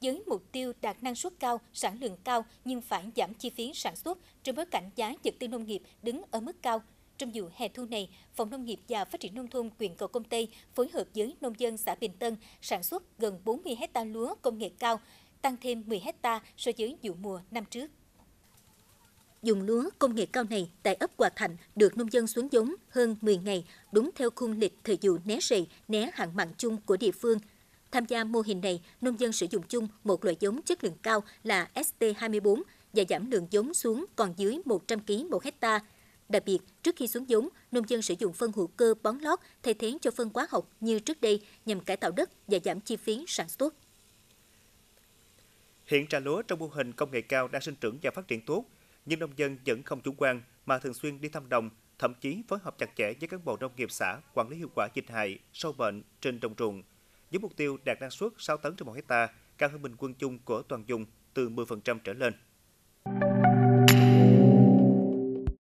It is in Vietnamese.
với mục tiêu đạt năng suất cao, sản lượng cao nhưng phải giảm chi phí sản xuất trong bối cảnh giá vật tư nông nghiệp đứng ở mức cao. Trong vụ hè thu này, Phòng Nông nghiệp và Phát triển Nông thôn huyện Gò Công Tây phối hợp với nông dân xã Bình Tân sản xuất gần 40 hecta lúa công nghệ cao, tăng thêm 10 hecta so với vụ mùa năm trước. Dùng lúa công nghệ cao này tại ấp Hòa Thạnh được nông dân xuống giống hơn 10 ngày, đúng theo khung lịch thời vụ né rầy, né hạn mặn chung của địa phương. Tham gia mô hình này, nông dân sử dụng chung một loại giống chất lượng cao là ST24 và giảm lượng giống xuống còn dưới 100 kg một hecta. Đặc biệt, trước khi xuống giống, nông dân sử dụng phân hữu cơ bón lót thay thế cho phân hóa học như trước đây nhằm cải tạo đất và giảm chi phí sản xuất. Hiện trà lúa trong mô hình công nghệ cao đang sinh trưởng và phát triển tốt, nhưng nông dân vẫn không chủ quan mà thường xuyên đi thăm đồng, thậm chí phối hợp chặt chẽ với cán bộ nông nghiệp xã quản lý hiệu quả dịch hại, sâu bệnh trên đồng ruộng, với mục tiêu đạt năng suất 6 tấn trên 1 hecta, cao hơn bình quân chung của toàn vùng từ 10% trở lên.